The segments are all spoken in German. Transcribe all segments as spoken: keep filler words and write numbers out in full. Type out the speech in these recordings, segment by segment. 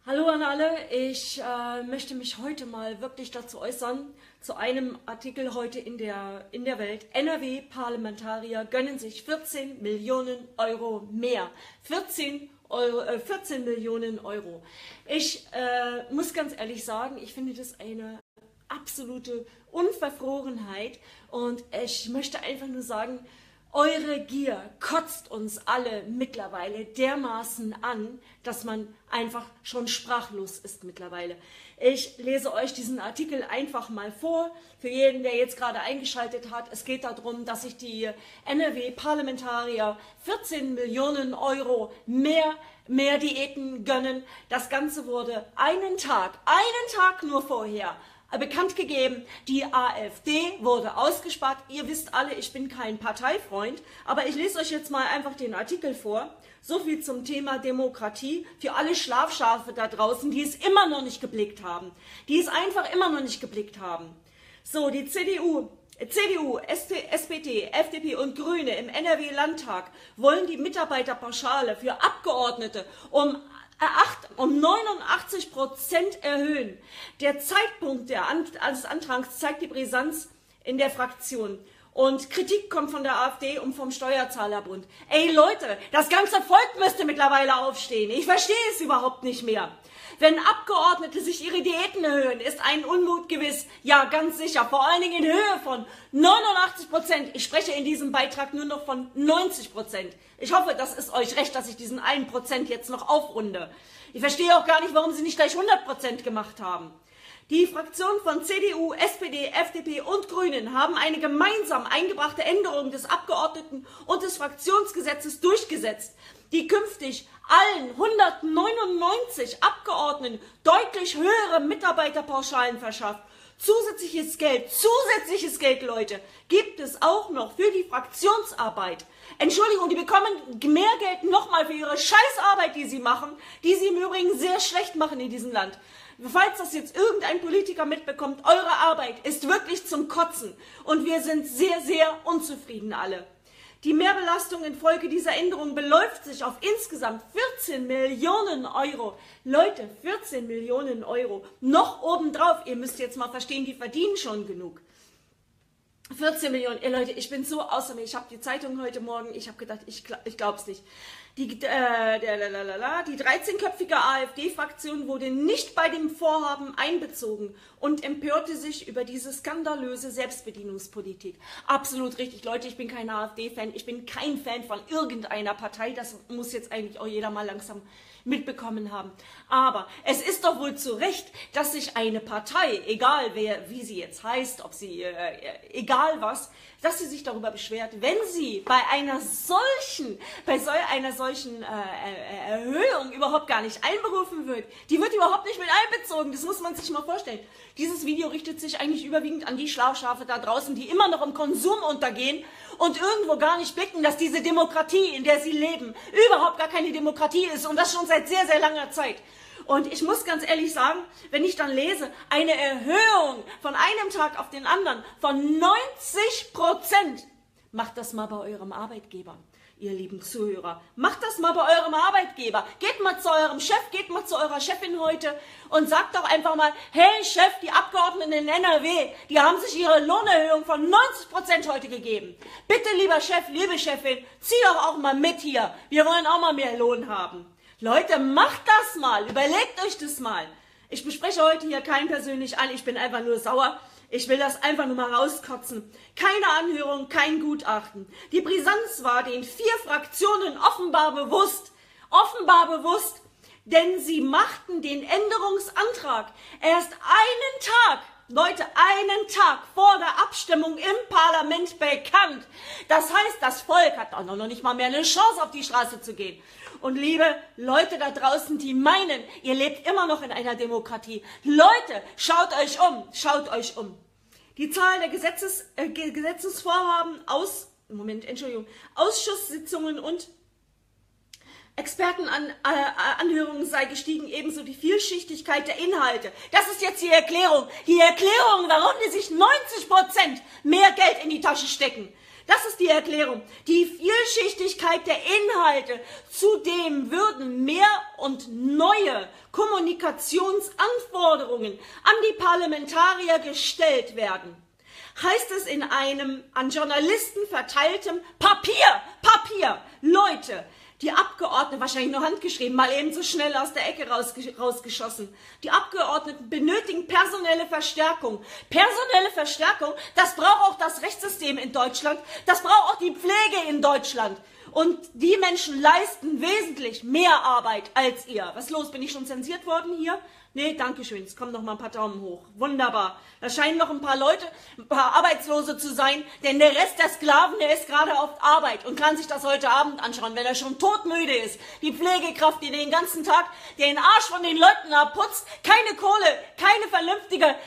Hallo an alle, ich äh, möchte mich heute mal wirklich dazu äußern, zu einem Artikel heute in der, in der Welt. N R W-Parlamentarier gönnen sich vierzehn Millionen Euro mehr. vierzehn, Euro, äh, vierzehn Millionen Euro. Ich äh, muss ganz ehrlich sagen, ich finde das eine absolute Unverfrorenheit und ich möchte einfach nur sagen, eure Gier kotzt uns alle mittlerweile dermaßen an, dass man einfach schon sprachlos ist mittlerweile. Ich lese euch diesen Artikel einfach mal vor, für jeden, der jetzt gerade eingeschaltet hat. Es geht darum, dass sich die N R W-Parlamentarier vierzehn Millionen Euro mehr, mehr Diäten gönnen. Das Ganze wurde einen Tag, einen Tag nur vorher bekannt gegeben, die AfD wurde ausgespart. Ihr wisst alle, ich bin kein Parteifreund, aber ich lese euch jetzt mal einfach den Artikel vor. So viel zum Thema Demokratie für alle Schlafschafe da draußen, die es immer noch nicht geblickt haben, die es einfach immer noch nicht geblickt haben. So, die C D U, C D U, S P D, F D P und Grüne im N R W-Landtag wollen die Mitarbeiterpauschale für Abgeordnete um um neunundachtzig Prozent erhöhen. Der Zeitpunkt des Antrags zeigt die Brisanz in der Fraktion. Und Kritik kommt von der AfD und vom Steuerzahlerbund. Ey Leute, das ganze Volk müsste mittlerweile aufstehen. Ich verstehe es überhaupt nicht mehr. Wenn Abgeordnete sich ihre Diäten erhöhen, ist ein Unmut gewiss. Ja, ganz sicher. Vor allen Dingen in Höhe von neunundachtzig Prozent. Ich spreche in diesem Beitrag nur noch von neunzig Prozent. Ich hoffe, das ist euch recht, dass ich diesen einen Prozent jetzt noch aufrunde. Ich verstehe auch gar nicht, warum sie nicht gleich hundert Prozent gemacht haben. Die Fraktionen von C D U, S P D, F D P und Grünen haben eine gemeinsam eingebrachte Änderung des Abgeordneten- und des Fraktionsgesetzes durchgesetzt, die künftig allen hundertneunundneunzig Abgeordneten deutlich höhere Mitarbeiterpauschalen verschafft. Zusätzliches Geld, zusätzliches Geld, Leute, gibt es auch noch für die Fraktionsarbeit. Entschuldigung, die bekommen mehr Geld nochmal für ihre Scheißarbeit, die sie machen, die sie im Übrigen sehr schlecht machen in diesem Land. Falls das jetzt irgendein Politiker mitbekommt, eure Arbeit ist wirklich zum Kotzen und wir sind sehr, sehr unzufrieden alle. Die Mehrbelastung infolge dieser Änderung beläuft sich auf insgesamt vierzehn Millionen Euro. Leute, vierzehn Millionen Euro. Noch obendrauf, ihr müsst jetzt mal verstehen, die verdienen schon genug. vierzehn Millionen, ey Leute, ich bin so außer mir. Ich habe die Zeitung heute Morgen, ich habe gedacht, ich, ich glaube es nicht. Die, äh, der, lalala, die dreizehnköpfige AfD-Fraktion wurde nicht bei dem Vorhaben einbezogen und empörte sich über diese skandalöse Selbstbedienungspolitik. Absolut richtig, Leute, ich bin kein AfD-Fan, ich bin kein Fan von irgendeiner Partei, das muss jetzt eigentlich auch jeder mal langsam mitbekommen haben. Aber es ist doch wohl zu Recht, dass sich eine Partei, egal wer, wie sie jetzt heißt, ob sie, äh, egal was, dass sie sich darüber beschwert, wenn sie bei einer solchen, bei so einer solchen äh, Erhöhung überhaupt gar nicht einberufen wird. Die wird überhaupt nicht mit einbezogen, das muss man sich mal vorstellen. Dieses Video richtet sich eigentlich überwiegend an die Schlafschafe da draußen, die immer noch im Konsum untergehen und irgendwo gar nicht blicken, dass diese Demokratie, in der sie leben, überhaupt gar keine Demokratie ist und das schon seit sehr, sehr langer Zeit. Und ich muss ganz ehrlich sagen, wenn ich dann lese, eine Erhöhung von einem Tag auf den anderen von neunzig Prozent, macht das mal bei eurem Arbeitgeber, ihr lieben Zuhörer. Macht das mal bei eurem Arbeitgeber. Geht mal zu eurem Chef, geht mal zu eurer Chefin heute und sagt doch einfach mal, hey Chef, die Abgeordneten in N R W, die haben sich ihre Lohnerhöhung von neunzig Prozent heute gegeben. Bitte, lieber Chef, liebe Chefin, zieh doch auch mal mit hier. Wir wollen auch mal mehr Lohn haben. Leute, macht das mal, überlegt euch das mal. Ich bespreche heute hier keinen persönlich an, ich bin einfach nur sauer. Ich will das einfach nur mal rauskotzen. Keine Anhörung, kein Gutachten. Die Brisanz war den vier Fraktionen offenbar bewusst, offenbar bewusst, denn sie machten den Änderungsantrag erst einen Tag, Leute, einen Tag vor der Abstimmung im Parlament bekannt. Das heißt, das Volk hat auch noch nicht mal mehr eine Chance, auf die Straße zu gehen. Und liebe Leute da draußen, die meinen, ihr lebt immer noch in einer Demokratie. Leute, schaut euch um, schaut euch um. Die Zahl der Gesetzes, äh, Gesetzesvorhaben aus, Moment, Entschuldigung, Ausschusssitzungen und Expertenanhörungen sei gestiegen, ebenso die Vielschichtigkeit der Inhalte. Das ist jetzt die Erklärung. Die Erklärung, warum die sich neunzig Prozent mehr Geld in die Tasche stecken. Das ist die Erklärung. Die Vielschichtigkeit der Inhalte. Zudem würden mehr und neue Kommunikationsanforderungen an die Parlamentarier gestellt werden, heißt es in einem an Journalisten verteiltem Papier, Papier, Leute, die Abgeordneten, wahrscheinlich nur handgeschrieben, mal eben so schnell aus der Ecke rausge rausgeschossen. Die Abgeordneten benötigen personelle Verstärkung. Personelle Verstärkung, das braucht auch das Rechtssystem in Deutschland, das braucht auch die Pflege in Deutschland. Und die Menschen leisten wesentlich mehr Arbeit als ihr. Was ist los? Bin ich schon zensiert worden hier? Nee, danke schön. Es kommen noch mal ein paar Daumen hoch. Wunderbar. Da scheinen noch ein paar Leute, ein paar Arbeitslose zu sein, denn der Rest der Sklaven, der ist gerade auf Arbeit und kann sich das heute Abend anschauen, wenn er schon todmüde ist. Die Pflegekraft, die den ganzen Tag den Arsch von den Leuten abputzt, keine Kohle, keine vernünftige, äh,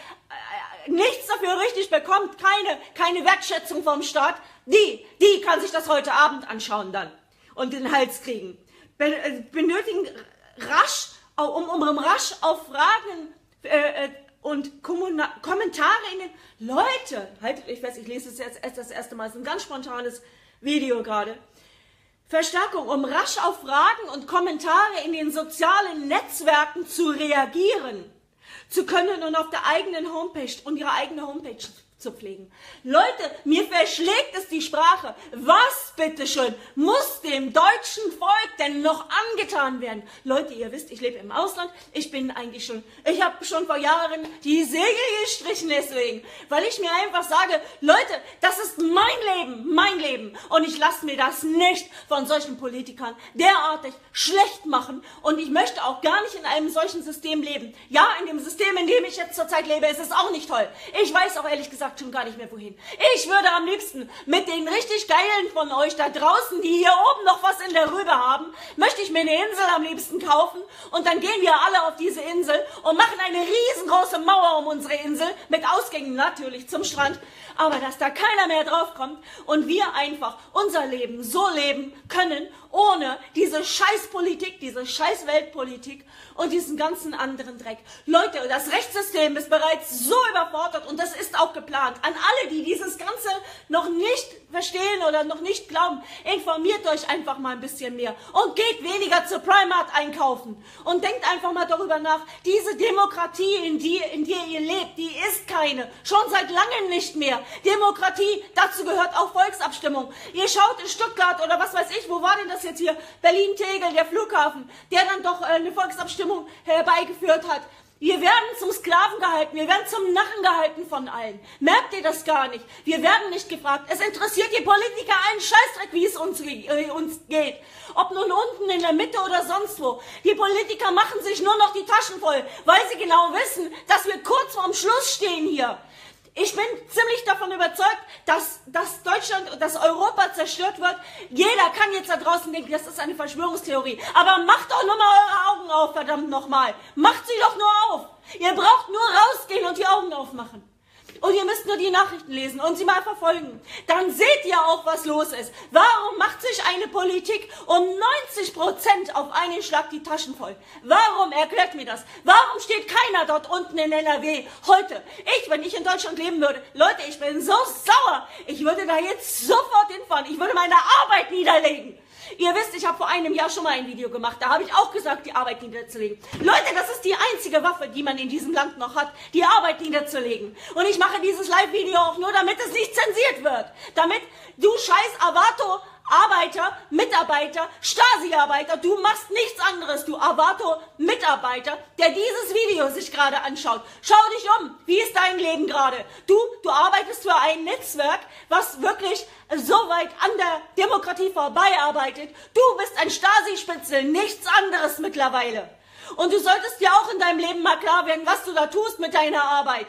nichts dafür richtig bekommt, keine, keine Wertschätzung vom Staat, die, die kann sich das heute Abend anschauen dann und den Hals kriegen. Benötigen rasch, um, um, um rasch auf Fragen äh, und Kommuna Kommentare in den... Leute, halt, ich weiß, ich lese es jetzt erst das erste Mal, es ist ein ganz spontanes Video gerade. Verstärkung, um rasch auf Fragen und Kommentare in den sozialen Netzwerken zu reagieren zu können und auf der eigenen Homepage und ihre eigene Homepage zu pflegen. Leute, mir verschlägt es die Sprache. Was, bitteschön, muss dem deutschen Volk denn noch angetan werden? Leute, ihr wisst, ich lebe im Ausland. Ich bin eigentlich schon, ich habe schon vor Jahren die Segel gestrichen deswegen, weil ich mir einfach sage, Leute, das ist mein Leben, mein Leben. Und ich lasse mir das nicht von solchen Politikern derartig schlecht machen. Und ich möchte auch gar nicht in einem solchen System leben. Ja, in dem System, in dem ich jetzt zurzeit lebe, ist es auch nicht toll. Ich weiß auch ehrlich gesagt schon gar nicht mehr wohin. Ich würde am liebsten mit den richtig Geilen von euch da draußen, die hier oben noch was in der Rübe haben, möchte ich mir eine Insel am liebsten kaufen und dann gehen wir alle auf diese Insel und machen eine riesengroße Mauer um unsere Insel, mit Ausgängen natürlich zum Strand, aber dass da keiner mehr draufkommt und wir einfach unser Leben so leben können, ohne diese Scheißpolitik, diese Scheiß-Weltpolitik und diesen ganzen anderen Dreck. Leute, das Rechtssystem ist bereits so überfordert und das ist auch geplant. An alle, die dieses Ganze noch nicht verstehen oder noch nicht glauben, informiert euch einfach mal ein bisschen mehr und geht weniger zur Primark einkaufen und denkt einfach mal darüber nach, diese Demokratie, in, die, in der ihr lebt, die ist keine, schon seit langem nicht mehr. Demokratie, dazu gehört auch Volksabstimmung. Ihr schaut in Stuttgart oder was weiß ich, wo war denn das jetzt hier? Berlin-Tegel, der Flughafen, der dann doch eine Volksabstimmung herbeigeführt hat. Wir werden zum Sklaven gehalten, wir werden zum Narren gehalten von allen. Merkt ihr das gar nicht? Wir werden nicht gefragt. Es interessiert die Politiker einen Scheißdreck, wie es uns, äh, uns geht. Ob nun unten in der Mitte oder sonst wo. Die Politiker machen sich nur noch die Taschen voll, weil sie genau wissen, dass wir kurz vorm Schluss stehen hier. Ich bin ziemlich davon überzeugt, dass, dass Deutschland und dass Europa zerstört wird. Jeder kann jetzt da draußen denken, das ist eine Verschwörungstheorie. Aber macht doch nur mal eure Augen auf, verdammt nochmal. Macht sie doch nur auf. Ihr braucht nur rausgehen und die Augen aufmachen. Und ihr müsst nur die Nachrichten lesen und sie mal verfolgen. Dann seht ihr auch, was los ist. Warum macht sich eine Politik um neunzig Prozent auf einen Schlag die Taschen voll? Warum? Erklärt mir das. Warum steht keiner dort unten in N R W heute? Ich, wenn ich in Deutschland leben würde, Leute, ich bin so sauer. Ich würde da jetzt sofort hinfahren. Ich würde meine Arbeit niederlegen. Ihr wisst, ich habe vor einem Jahr schon mal ein Video gemacht, da habe ich auch gesagt, die Arbeit niederzulegen. Leute, das ist die einzige Waffe, die man in diesem Land noch hat, die Arbeit niederzulegen. Und ich mache dieses Live-Video auch nur, damit es nicht zensiert wird. Damit du scheiß Avato Arbeiter, Mitarbeiter, Stasi-Arbeiter, du machst nichts anderes, du Avato-Mitarbeiter, der dieses Video sich gerade anschaut. Schau dich um, wie ist dein Leben gerade? Du, du arbeitest für ein Netzwerk, was wirklich so weit an der Demokratie vorbei arbeitet. Du bist ein Stasi-Spitzel, nichts anderes mittlerweile. Und du solltest dir auch in deinem Leben mal klar werden, was du da tust mit deiner Arbeit.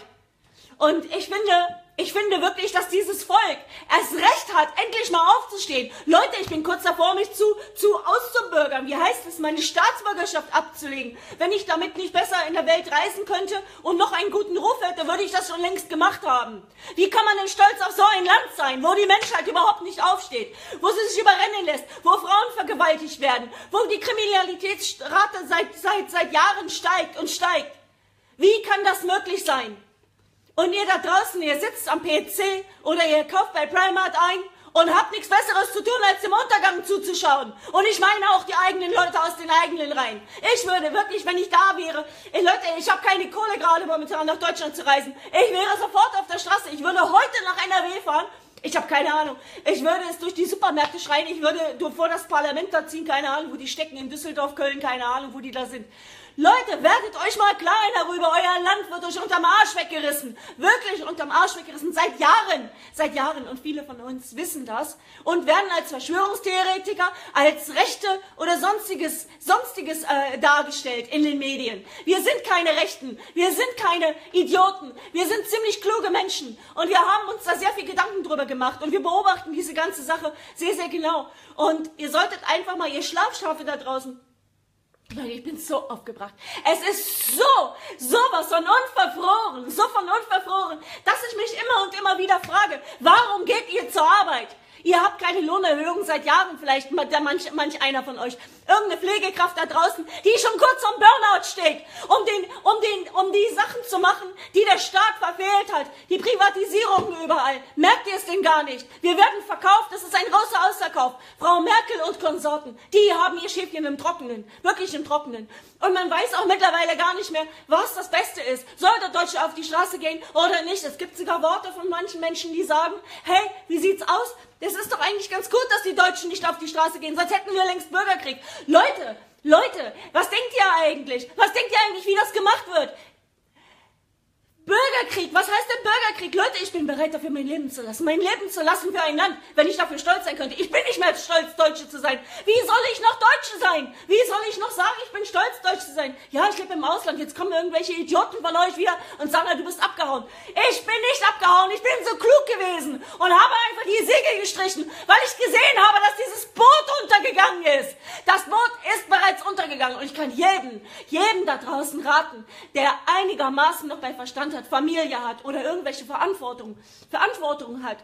Und ich finde... Ich finde wirklich, dass dieses Volk erst recht hat, endlich mal aufzustehen. Leute, ich bin kurz davor, mich zu, zu auszubürgern. Wie heißt es, meine Staatsbürgerschaft abzulegen? Wenn ich damit nicht besser in der Welt reisen könnte und noch einen guten Ruf hätte, würde ich das schon längst gemacht haben. Wie kann man denn stolz auf so ein Land sein, wo die Menschheit überhaupt nicht aufsteht, wo sie sich überrennen lässt, wo Frauen vergewaltigt werden, wo die Kriminalitätsrate seit, seit, seit Jahren steigt und steigt? Wie kann das möglich sein? Und ihr da draußen, ihr sitzt am P C oder ihr kauft bei Primark ein und habt nichts Besseres zu tun, als dem Untergang zuzuschauen. Und ich meine auch die eigenen Leute aus den eigenen Reihen. Ich würde wirklich, wenn ich da wäre, ey Leute, ich habe keine Kohle gerade momentan nach Deutschland zu reisen. Ich wäre sofort auf der Straße. Ich würde heute nach N R W fahren. Ich habe keine Ahnung. Ich würde es durch die Supermärkte schreien. Ich würde vor das Parlament da ziehen. Keine Ahnung, wo die stecken. In Düsseldorf, Köln. Keine Ahnung, wo die da sind. Leute, werdet euch mal klar darüber. Euer Land wird euch unterm Arsch weggerissen. Wirklich unterm Arsch weggerissen. Seit Jahren. Seit Jahren. Und viele von uns wissen das. Und werden als Verschwörungstheoretiker, als Rechte oder sonstiges, sonstiges äh, dargestellt in den Medien. Wir sind keine Rechten. Wir sind keine Idioten. Wir sind ziemlich kluge Menschen. Und wir haben uns da sehr viel Gedanken drüber gemacht. Und wir beobachten diese ganze Sache sehr, sehr genau. Und ihr solltet einfach mal, ihr Schlafschafe da draußen, ich bin so aufgebracht. Es ist so, sowas von unverfroren, so von unverfroren, dass ich mich immer und immer wieder frage, warum geht ihr zur Arbeit? Ihr habt keine Lohnerhöhung seit Jahren, vielleicht manch, manch einer von euch. Irgendeine Pflegekraft da draußen, die schon kurz am Burnout steht, um, den, um, den, um die Sachen zu machen, die der Staat verfehlt hat. Die Privatisierung überall. Merkt ihr es denn gar nicht? Wir werden verkauft, das ist ein großer Ausverkauf. Frau Merkel und Konsorten, die haben ihr Schäfchen im Trockenen. Wirklich im Trockenen. Und man weiß auch mittlerweile gar nicht mehr, was das Beste ist. Soll der Deutsche auf die Straße gehen oder nicht? Es gibt sogar Worte von manchen Menschen, die sagen, hey, wie sieht's aus? Das ist doch eigentlich ganz gut, dass die Deutschen nicht auf die Straße gehen, sonst hätten wir längst Bürgerkrieg. Leute, Leute, was denkt ihr eigentlich? Was denkt ihr eigentlich, wie das gemacht wird? Bürgerkrieg, was heißt denn Bürgerkrieg? Leute, ich bin bereit dafür, mein Leben zu lassen. Mein Leben zu lassen für ein Land, wenn ich dafür stolz sein könnte. Ich bin nicht mehr stolz, Deutsche zu sein. Wie soll ich noch Deutsche sein? Wie soll ich noch sagen, ich bin stolz, Deutsch zu sein? Ja, ich lebe im Ausland. Jetzt kommen irgendwelche Idioten von euch wieder und sagen, du bist abgehauen. Ich bin nicht abgehauen. Ich bin so klug gewesen und habe einfach die Segel gestrichen, weil ich gesehen habe, dass dieses Boot untergegangen ist. Das Boot ist bereits untergegangen und ich kann jedem, jedem da draußen raten, der einigermaßen noch bei Verstand hat, Familie hat oder irgendwelche Verantwortung, Verantwortung hat,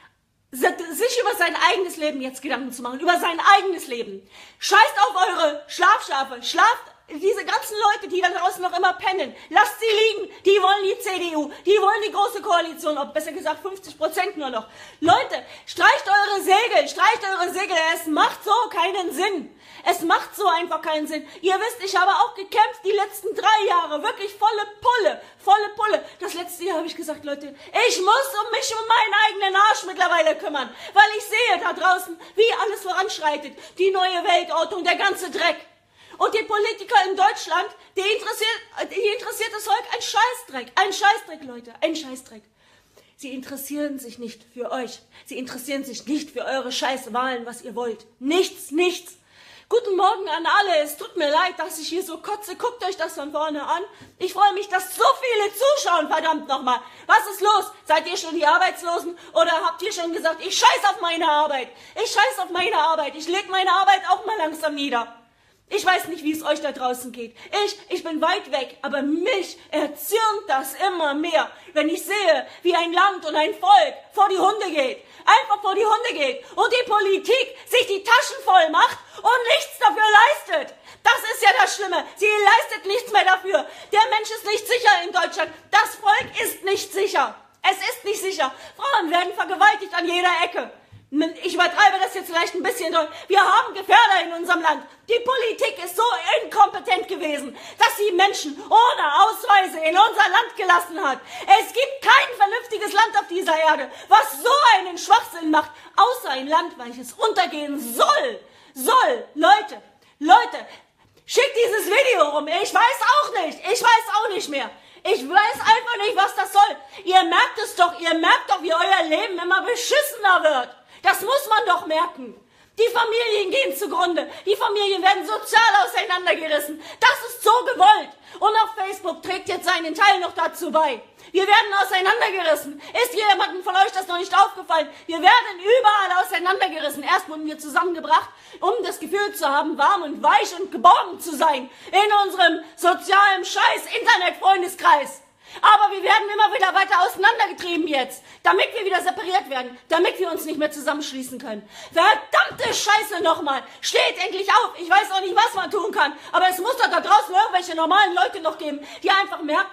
sich über sein eigenes Leben jetzt Gedanken zu machen, über sein eigenes Leben. Scheißt auf eure Schlafschafe, schlaft diese ganzen Leute, die da draußen noch immer pennen, lasst sie liegen, die wollen die C D U, die wollen die große Koalition, ob besser gesagt fünfzig Prozent nur noch. Leute, streicht eure Segel, streicht eure Segel, es macht so keinen Sinn. Es macht so einfach keinen Sinn. Ihr wisst, ich habe auch gekämpft die letzten drei Jahre, wirklich volle Pulle, volle Pulle. Das letzte Jahr habe ich gesagt, Leute, ich muss um mich um meinen eigenen Arsch mittlerweile kümmern, weil ich sehe da draußen, wie alles voranschreitet, die neue Weltordnung, der ganze Dreck. Und die Politiker in Deutschland, die interessiert, die interessiert das Volk ein Scheißdreck, ein Scheißdreck, Leute, ein Scheißdreck. Sie interessieren sich nicht für euch. Sie interessieren sich nicht für eure Scheißwahlen, was ihr wollt. Nichts, nichts. Guten Morgen an alle. Es tut mir leid, dass ich hier so kotze. Guckt euch das von vorne an. Ich freue mich, dass so viele zuschauen, verdammt nochmal. Was ist los? Seid ihr schon die Arbeitslosen? Oder habt ihr schon gesagt, ich scheiß auf meine Arbeit? Ich scheiß auf meine Arbeit. Ich leg meine Arbeit auch mal langsam nieder. Ich weiß nicht, wie es euch da draußen geht. Ich, ich bin weit weg, aber mich erzürnt das immer mehr, wenn ich sehe, wie ein Land und ein Volk vor die Hunde geht. Einfach vor die Hunde geht und die Politik sich die Taschen voll macht und nichts dafür leistet. Das ist ja das Schlimme. Sie leistet nichts mehr dafür. Der Mensch ist nicht sicher in Deutschland. Das Volk ist nicht sicher. Es ist nicht sicher. Frauen werden vergewaltigt an jeder Ecke. Ich übertreibe das jetzt vielleicht ein bisschen doll. Wir haben Gefährder in unserem Land. Die Politik ist so inkompetent gewesen, dass sie Menschen ohne Ausweise in unser Land gelassen hat. Es gibt kein vernünftiges Land auf dieser Erde, was so einen Schwachsinn macht, außer ein Land, welches untergehen soll. Soll. Leute, Leute, schickt dieses Video rum. Ich weiß auch nicht. Ich weiß auch nicht mehr. Ich weiß einfach nicht, was das soll. Ihr merkt es doch. Ihr merkt doch, wie euer Leben immer beschissener wird. Das muss man doch merken. Die Familien gehen zugrunde. Die Familien werden sozial auseinandergerissen. Das ist so gewollt. Und auch Facebook trägt jetzt seinen Teil noch dazu bei. Wir werden auseinandergerissen. Ist jemandem von euch das noch nicht aufgefallen? Wir werden überall auseinandergerissen. Erst wurden wir zusammengebracht, um das Gefühl zu haben, warm und weich und geborgen zu sein in unserem sozialen Scheiß-Internet-Freundeskreis. Aber wir werden immer wieder weiter auseinandergetrieben jetzt, damit wir wieder separiert werden, damit wir uns nicht mehr zusammenschließen können. Verdammte Scheiße nochmal, steht endlich auf. Ich weiß auch nicht, was man tun kann, aber es muss doch da draußen irgendwelche normalen Leute noch geben, die einfach merken,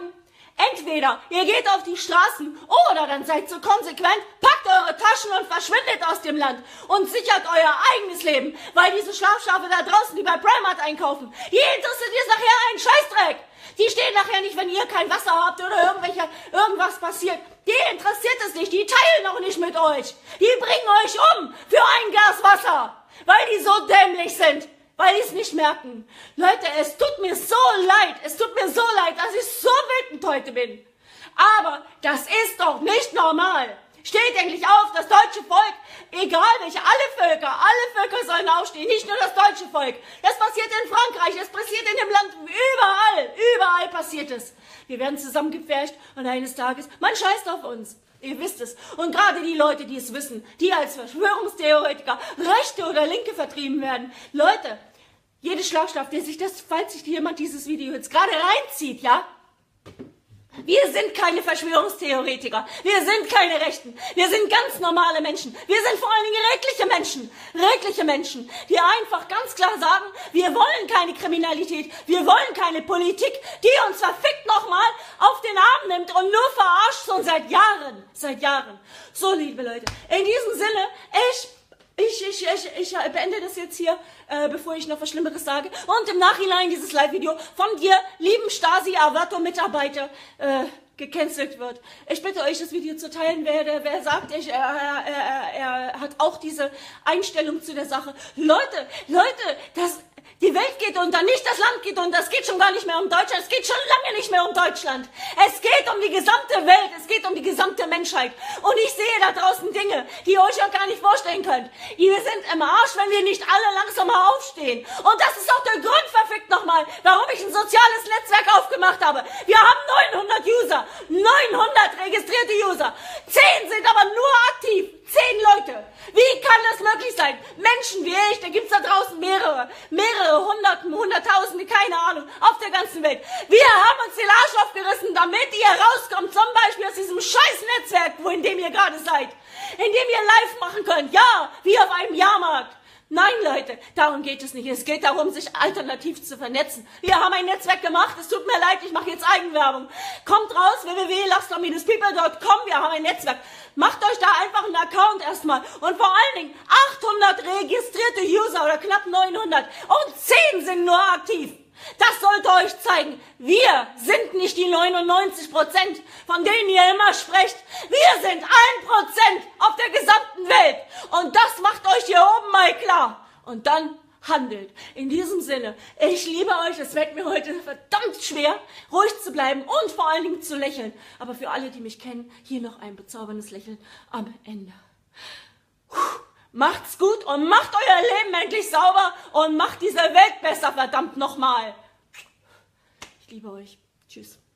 Entweder ihr geht auf die Straßen oder dann seid so konsequent, packt eure Taschen und verschwindet aus dem Land und sichert euer eigenes Leben, weil diese Schlafschafe da draußen, die bei Primark einkaufen, die interessiert jetzt nachher einen Scheißdreck. Die stehen nachher nicht, wenn ihr kein Wasser habt oder irgendwelche, irgendwas passiert. Die interessiert es nicht, die teilen auch nicht mit euch. Die bringen euch um für ein Glas Wasser, weil die so dämlich sind. Weil die es nicht merken. Leute, es tut mir so leid, es tut mir so leid, dass ich so wütend heute bin. Aber das ist doch nicht normal. Steht endlich auf, das deutsche Volk, egal welche, alle Völker, alle Völker sollen aufstehen, nicht nur das deutsche Volk. Das passiert in Frankreich, das passiert in dem Land, überall, überall passiert es. Wir werden zusammengepfercht und eines Tages, man scheißt auf uns. Ihr wisst es. Und gerade die Leute, die es wissen, die als Verschwörungstheoretiker, Rechte oder Linke vertrieben werden. Leute, jede Schlagkraft, der sich das, falls sich jemand dieses Video jetzt gerade reinzieht, ja? Wir sind keine Verschwörungstheoretiker. Wir sind keine Rechten. Wir sind ganz normale Menschen. Wir sind vor allen Dingen redliche Menschen. Redliche Menschen, die einfach ganz klar sagen, wir wollen keine Kriminalität. Wir wollen keine Politik, die uns verfickt nochmal auf den Arm nimmt und nur verarscht schon seit Jahren. Seit Jahren. So, liebe Leute, in diesem Sinne, ich... Ich, ich, ich, ich beende das jetzt hier, äh, bevor ich noch was Schlimmeres sage. Und im Nachhinein dieses Live-Video von dir, lieben Stasi-Avato-Mitarbeiter, äh, gecancelt wird. Ich bitte euch, das Video zu teilen. Wer, wer sagt, ich, er, er, er, er hat auch diese Einstellung zu der Sache. Leute, Leute, das... Die Welt geht unter, nicht das Land geht unter. Es geht schon gar nicht mehr um Deutschland. Es geht schon lange nicht mehr um Deutschland. Es geht um die gesamte Welt. Es geht um die gesamte Menschheit. Und ich sehe da draußen Dinge, die ihr euch auch gar nicht vorstellen könnt. Wir sind im Arsch, wenn wir nicht alle langsam mal aufstehen. Und das ist auch der Grund, verfickt nochmal, warum ich ein soziales Netzwerk aufgemacht habe. Wir haben neunhundert User. neunhundert registrierte User. Zehn sind aber nur aktiv. Zehn Leute. Wie kann das möglich sein? Menschen wie ich, da gibt's da draußen mehrere, mehrere Hunderten, Hunderttausende, keine Ahnung, auf der ganzen Welt. Wir haben uns den Arsch aufgerissen, damit ihr rauskommt, zum Beispiel aus diesem scheiß Netzwerk, wo in dem ihr gerade seid, in dem ihr live machen könnt, ja, wie auf einem Jahrmarkt. Nein, Leute, darum geht es nicht. Es geht darum, sich alternativ zu vernetzen. Wir haben ein Netzwerk gemacht, es tut mir leid, ich mache jetzt Eigenwerbung. Kommt raus, w w w punkt laster Bindestrich people punkt com, wir haben ein Netzwerk. Macht euch da einfach einen Account erstmal. Und vor allen Dingen achthundert registrierte User oder knapp neunhundert und zehn sind nur aktiv. Das sollte euch zeigen, wir sind nicht die neunundneunzig Prozent, von denen ihr immer sprecht. Wir sind ein Prozent auf der gesamten Welt. Und das macht euch hier oben mal klar. Und dann handelt. In diesem Sinne, ich liebe euch. Es fällt mir heute verdammt schwer, ruhig zu bleiben und vor allen Dingen zu lächeln. Aber für alle, die mich kennen, hier noch ein bezauberndes Lächeln am Ende. Puh. Macht's gut und macht euer Leben endlich sauber und macht diese Welt besser, verdammt nochmal. Ich liebe euch. Tschüss.